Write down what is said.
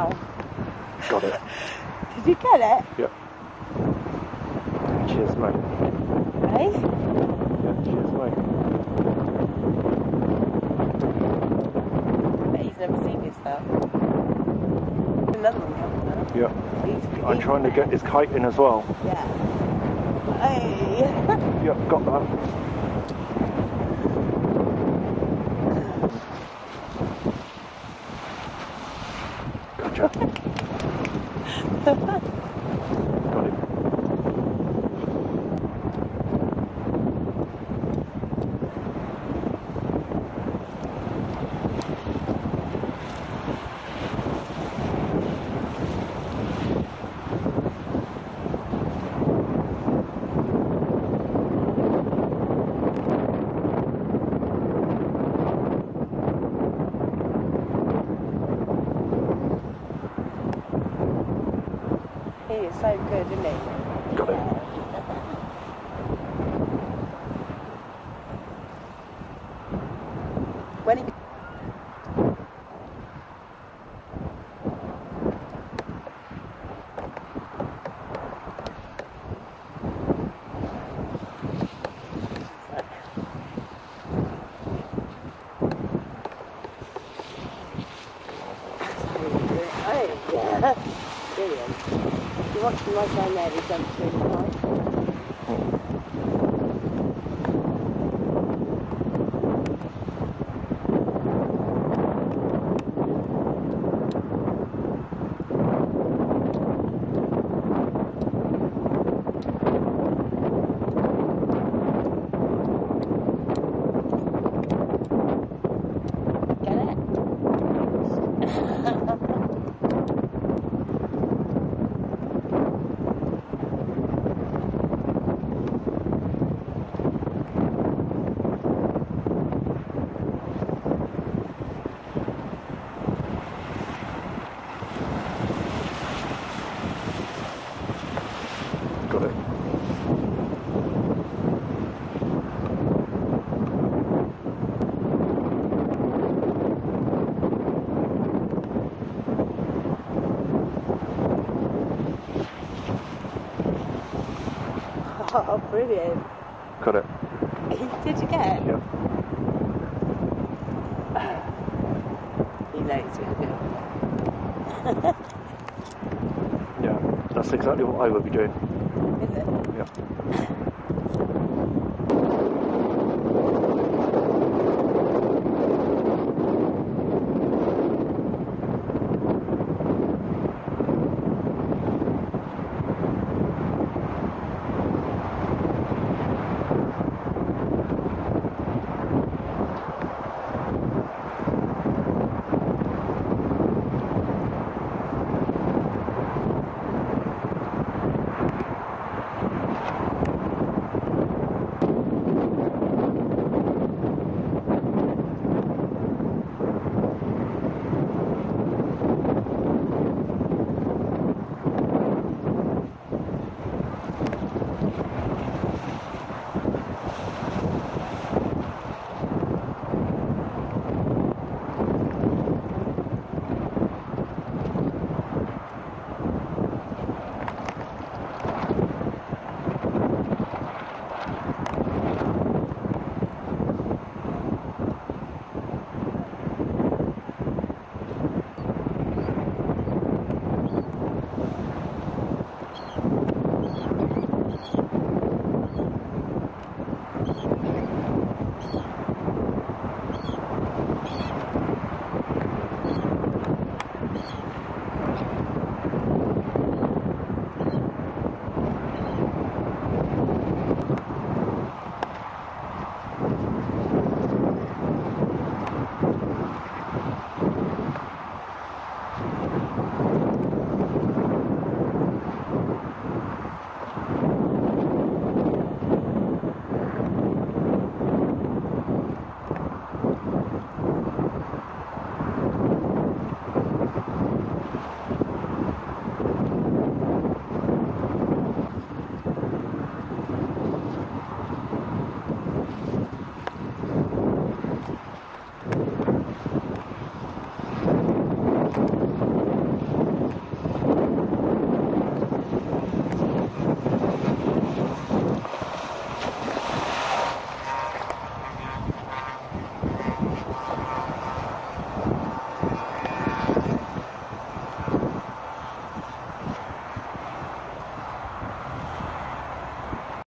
Wow. Got it. Did you get it? Yep. Cheers, mate. Hey? Yeah, cheers, mate. I bet he's never seen this stuff. Another one coming up. Yeah. I'm trying to get his kite in as well. Yeah. Hey! Yep, got that. Gotcha. Got it. He is so good, isn't he? Got it. When he... Oh, yeah. Brilliant. You watch him right down there, he jumps through the pipe. Get it? Got it. Oh, brilliant. Got it. Did you get it? Yep. You know it's really good. Yeah, that's exactly what I would be doing. Is it? Yeah.